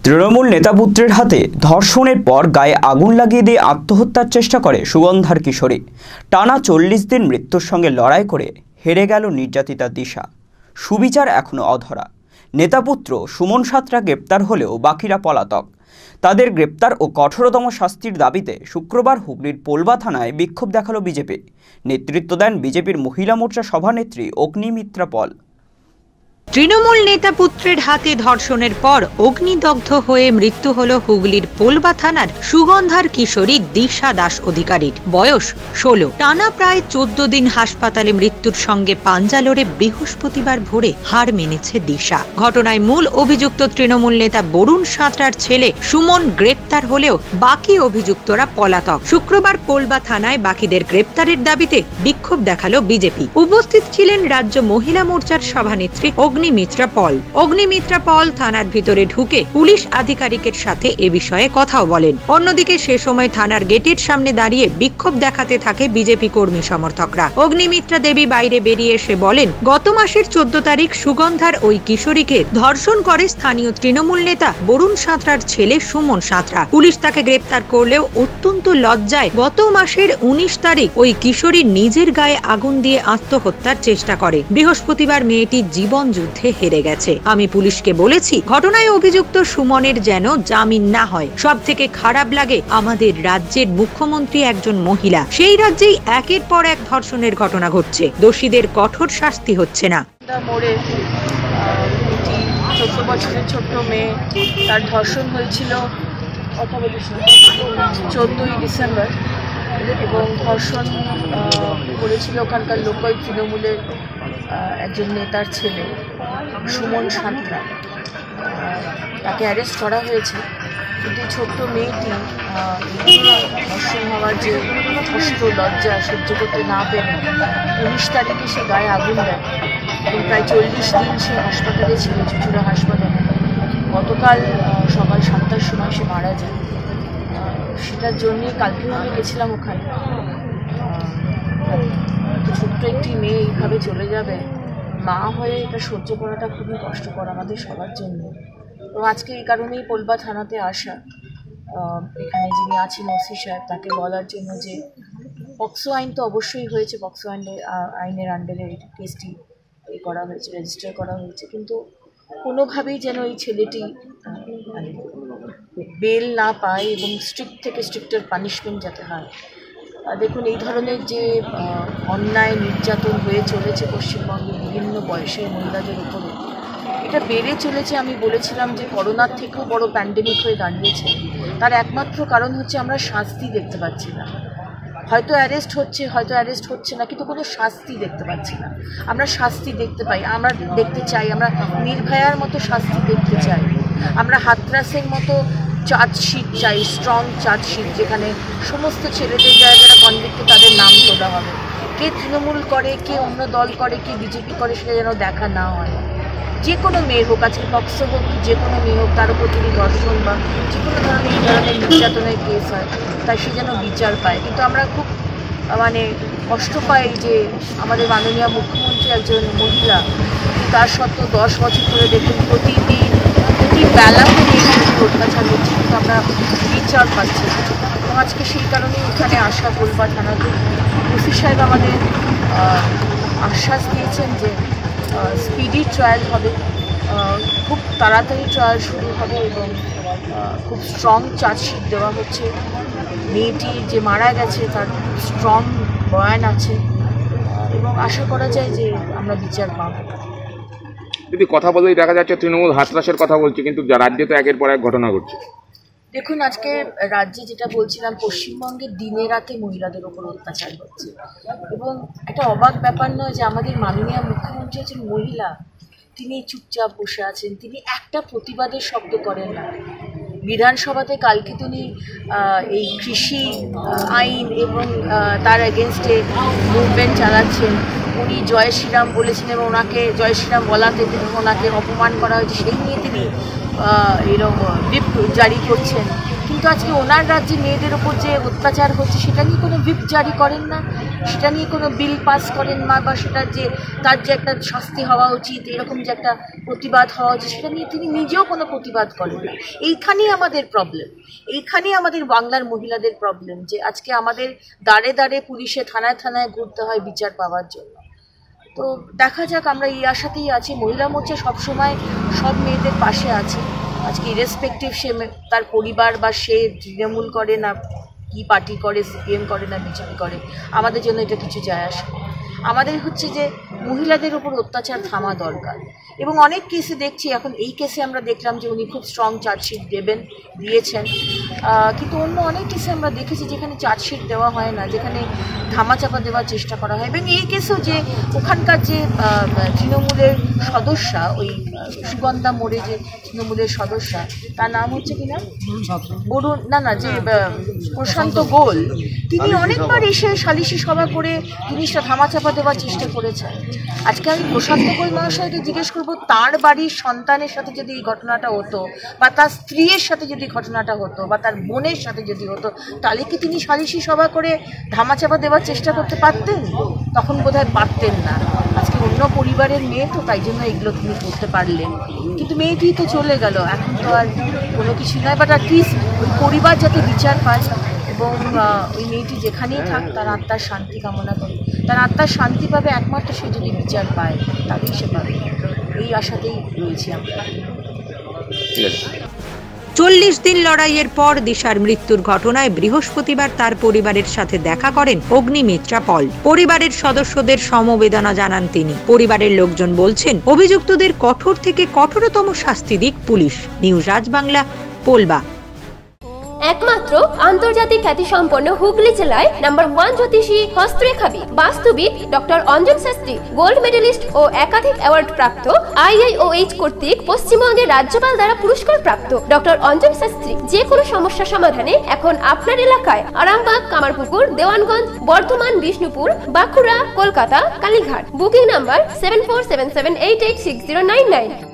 তৃণমূল নেতাপুত্রের হাতে ধর্ষণের পর গায়ে আগুন লাগিয়ে দিয়ে আত্মহত্যার চেষ্টা করে সুগন্ধার কিশোরী। টানা 40 দিন মৃত্যুর সঙ্গে লড়াই করে হেরে গেল নির্যাতিতা দিশা। সুবিচার এখনো অধরা। নেতাপুত্র সুমন সাঁতরা গ্রেপ্তার হলেও বাকিরা পলাতক। তাদের গ্রেপ্তার ও কঠোরতম শাস্তির দাবিতে শুক্রবার হুগলির পোলবা থানায় বিক্ষোভ দেখালো বিজেপি। নেতৃত্ব দেন বিজেপির মহিলা মোর্চা সভানেত্রী অগ্নিমিত্রা পল। তৃণমূল নেতা পুত্রের হাতে ধর্ষণের পর অগ্নিদগ্ধ হয়ে মৃত্যু হল হুগলির পোলবা থানার সুগন্ধার কিশোরী দিশা দাস অধিকারীর। বয়স 16। টানা প্রায় 14 দিন হাসপাতালে মৃত্যুর সঙ্গে পাঞ্জা লড়ে বৃহস্পতিবার ভোরে হার মেনেছে দিশা। ঘটনায় মূল অভিযুক্ত তৃণমূল নেতা বরুণ সাঁতরার ছেলে সুমন গ্রেপ্তার হলেও বাকি অভিযুক্তরা পলাতক। শুক্রবার পোলবা থানায় বাকিদের গ্রেপ্তারের দাবিতে বিক্ষোভ দেখালো বিজেপি। উপস্থিত ছিলেন রাজ্য মহিলা মোর্চার সভানেত্রী অগ্নিমিত্রা পল থানার ভিতরে ঢুকে পুলিশ আধিকারিকের সাথে এ বিষয়ে কথাও বলেন। অন্যদিকে সে সময় থানার গেটের সামনে দাঁড়িয়ে বিক্ষোভ দেখাতে থাকে বিজেপি কর্মী সমর্থকরা। অগ্নিমিত্রা দেবী বাইরে বেরিয়ে এসে বলেন, গত মাসের 14 তারিখ সুগন্ধার ওই কিশোরীকে ধর্ষণ করে স্থানীয় তৃণমূল নেতা বরুণ সাঁতরার ছেলে সুমন সাঁতরা। পুলিশ তাকে গ্রেপ্তার করলেও অত্যন্ত লজ্জায় গত মাসের 19 তারিখ ওই কিশোরী নিজের গায়ে আগুন দিয়ে আত্মহত্যার চেষ্টা করে। বৃহস্পতিবার মেয়েটি জীবন যুদ্ধে হেরে গেছে। আমি পুলিশকে বলেছি, ঘটনায় অভিযুক্ত সুমনের যেন জামিন না হয়। সব থেকে খারাপ লাগে আমাদের রাজ্যের মুখ্যমন্ত্রী একজন মহিলা, সেই রাজ্যেই একের পর এক ধর্ষণের ঘটনা ঘটছে, দোষীদের কঠোর শাস্তি হচ্ছে না। 14 বছরের ছোট্ট মেয়ে, তার ধর্ষণ হয়েছিল 14ই ডিসেম্বর এবং ধর্ষণ করেছিল ওখানকার লোকাল তৃণমূলের একজন নেতার ছেলে সুমন সাঁতরা। তাকে অ্যারেস্ট করা হয়েছে, কিন্তু ছোট্ট মেয়েটি ধর্ষণ হওয়ার যে কষ্ট লজ্জা সহ্য করতে না পেরে 19 তারিখে সে গায়ে আগুন দেয় এবং প্রায় 40 দিন সে হাসপাতালে ছিল, চুচুড়া হাসপাতালে। গতকাল সকাল 7টার সময় সে মারা যায়। সেটার জন্যে কালকেও আমি গেছিলাম ওখানে। ছোট্ট একটি মেয়ে এইভাবে চলে যাবে, মা হয়ে এটা সহ্য করাটা খুবই কষ্টকর আমাদের সবার জন্য। তো আজকে এই কারণেই পোলবা থানাতে আসা, এখানে যিনি আছেন ওসি সাহেব, তাকে বলার জন্য যে পক্সো আইন তো অবশ্যই হয়েছে, পক্সো আইনের আন্ডারে কেসটি করা হয়েছে, রেজিস্টার করা হয়েছে, কিন্তু কোনোভাবেই যেন এই ছেলেটি মানে বেল না পায় এবং স্ট্রিক্ট থেকে স্ট্রিক্টার পানিশমেন্ট যাতে হয়। দেখুন, এই ধরনের যে অন্যায় নির্যাতন হয়ে চলেছে পশ্চিমবঙ্গে বিভিন্ন বয়সের মহিলাদের উপরে, এটা বেড়ে চলেছে। আমি বলেছিলাম যে করোনার থেকেও বড় প্যান্ডেমিক হয়ে দাঁড়িয়েছে। তার একমাত্র কারণ হচ্ছে আমরা শাস্তি দেখতে পাচ্ছি না। হয়তো অ্যারেস্ট হচ্ছে, হয়তো অ্যারেস্ট হচ্ছে না, কিন্তু কোনো শাস্তি দেখতে পাচ্ছি না। আমরা শাস্তি দেখতে পাই, আমরা দেখতে চাই, আমরা নির্ভয়ার মতো শাস্তি দেখতে চাই। আমরা হাতরাসের মতো চার্জশিট চাই, স্ট্রং চার্জশিট, যেখানে সমস্ত ছেলেদের যারা কনভিক্ট তাদের নাম তোলা হবে। কে তৃণমূল করে, কে অন্য দল করে, কে বিজেপি করে, সেটা যেন দেখা না হয়। যে কোনো মেয়ের হোক, আজকে পক্সো হোক, যে কোনো মেয়ে হোক, তার উপর যদি ধর্ষণ বা যে কোনো ধরনের এই ধরনের নির্যাতনের কেস হয়, তাই সে যেন বিচার পায়। কিন্তু আমরা খুব মানে কষ্ট পাই যে আমাদের মাননীয় মুখ্যমন্ত্রী একজন মহিলা, তার সত্ত্বেও 10 বছর ধরে দেখুন প্রতিদিন প্রতি বেলাতে মেয়েদের অত্যাচার হচ্ছে, কিন্তু আমরা বিচার পাচ্ছি। এবং আজকে সেই কারণেই এখানে আসা পোলবা থানাতে ওসি সাহেব আমাদের আশ্বাস দিয়েছেন যে স্পিডি ট্রায়াল হবে, খুব তাড়াতাড়ি ট্রায়াল শুরু হবে এবং খুব স্ট্রং চার্জশিট দেওয়া হচ্ছে। মেয়েটি যে মারা গেছে তার স্ট্রং বয়ান আছে এবং আশা করা যায় যে আমরা বিচার পাব। যদি কথা বলেই দেখা যাচ্ছে তৃণমূল হাতরাসের কথা বলছে, কিন্তু রাজ্যে তো একের পর এক ঘটনা ঘটছে। দেখুন, আজকে রাজ্যে যেটা বলছিলাম, পশ্চিমবঙ্গে দিনে রাতে মহিলাদের ওপর অত্যাচার হচ্ছে এবং একটা অবাক ব্যাপার নয় যে আমাদের মাননীয় মুখ্যমন্ত্রী হচ্ছেন মহিলা, তিনি চুপচাপ বসে আছেন, তিনি একটা প্রতিবাদের শব্দ করেন না। বিধানসভাতে কালকে তিনি এই কৃষি আইন এবং তার এগেনস্টে মুভমেন্ট চালাচ্ছেন। উনি জয় শ্রীরাম বলেছেন এবং ওনাকে জয় শ্রীরাম বলাতে ওনাকে অপমান করা হয়েছে, সেই নিয়ে তিনি এরকম হুইপ জারি করছেন। কিন্তু কিন্তু আজকে ওনার রাজ্যে মেয়েদের ওপর যে অত্যাচার হচ্ছে সেটা নিয়ে কোনো হুইপ জারি করেন না, সেটা নিয়ে কোনো বিল পাস করেন না, বা সেটা যে তার যে একটা শাস্তি হওয়া উচিত, এরকম যে একটা প্রতিবাদ হওয়া উচিত, সেটা নিয়ে তিনি নিজেও কোনো প্রতিবাদ করেন না। এইখানেই আমাদের প্রবলেম, এইখানেই আমাদের বাংলার মহিলাদের প্রবলেম, যে আজকে আমাদের দাঁড়ে দাঁড়ে পুলিশে থানায় থানায় ঘুরতে হয় বিচার পাওয়ার জন্য। তো দেখা যাক, আমরা এই আশাতেই আছি। মহিলা মোর্চা সবসময় সব মেয়েদের পাশে আছে। আজকে ইরেসপেক্টিভ সে তার পরিবার বা সে তৃণমূল করে না কি পার্টি করে, সিপিএম করে না বিজেপি করে, আমাদের জন্য এটা কিছু যায় আসে না। আমাদের হচ্ছে যে মহিলাদের উপর অত্যাচার থামা দরকার। এবং অনেক কেসে দেখছি, এখন এই কেসে আমরা দেখলাম যে উনি খুব স্ট্রং চার্জশিট দিয়েছেন, কিন্তু অন্য অনেক কেসে আমরা দেখেছি যেখানে চার্জশিট দেওয়া হয় না, যেখানে ধামাচাপা দেওয়ার চেষ্টা করা হয়। এবং এই কেসেও যে ওখানকার যে তৃণমূলের সদস্যা, ওই সুগন্ধা মোড়ে যে তৃণমূলের সদস্যা, তার নাম হচ্ছে কিনা বরুণ, না যে প্রশান্ত গোল, তিনি অনেকবার এসে সালিশি সভা করে জিনিসটা ধামাচাপা দেওয়ার চেষ্টা করেছেন। আজকে আমি প্রশান্ত গোল মহাশয়কে জিজ্ঞেস করবো, তার বাড়ির সন্তানের সাথে যদি এই ঘটনাটা হতো, বা তার স্ত্রীর সাথে যদি ঘটনাটা হতো, বা তার বোনের সাথে যদি হতো, তাহলে কি তিনি সালিশি সভা করে ধামাচাপা দেওয়ার চেষ্টা করতে পারতেন? তখন বোধহয় পারতেন না। আজকে অন্য পরিবারের মেয়ে তো, তাই জন্য এগুলো তিনি করতে পারলেন। কিন্তু মেয়েটি তো চলে গেল, এখন তো আর কোনো কিছু নয়। বাট অ্যাটলিস্ট ওই পরিবার যাতে বিচার পায়, এবং ওই মেয়েটি যেখানেই থাক তার আত্মার শান্তি কামনা করে। তার আত্মার শান্তি পাবে একমাত্র সে যদি বিচার পায়, তাহলেই সে পাবে। এই আশাতেই রয়েছি আমরা। 40 দিন লড়াইয়ের পর দিশার মৃত্যুর ঘটনায় বৃহস্পতিবার তার পরিবারের সাথে দেখা করেন অগ্নিমিত্রা পল। পরিবারের সদস্যদের সমবেদনা জানান তিনি। পরিবারের লোকজন বলছেন, অভিযুক্তদের কঠোর থেকে কঠোরতম শাস্তি দিক পুলিশ। নিউজ আজ বাংলা, পোলবা। একমাত্র আন্তর্জাতিক খ্যাতিসম্পন্ন হুগলি জেলায় নাম্বার 1 জ্যোতিষী হস্তরেখাবিদ বাস্তুবিদ doctor Anjan Shastri, gold medalist ও একাধিক অ্যাওয়ার্ড প্রাপ্ত, IIOH কর্তৃক পশ্চিমবঙ্গের রাজ্যপাল দ্বারা পুরস্কার প্রাপ্ত ডক্টর অঞ্জন শাস্ত্রী যে কোনো সমস্যা সমাধানে এখন আপনার এলাকায় আরামবাগ, কামারপুকুর, দেওয়ানগঞ্জ, বর্ধমান, বিষ্ণুপুর, বাঁকুড়া, কলকাতা, কালীঘাট। Booking number 7477886099।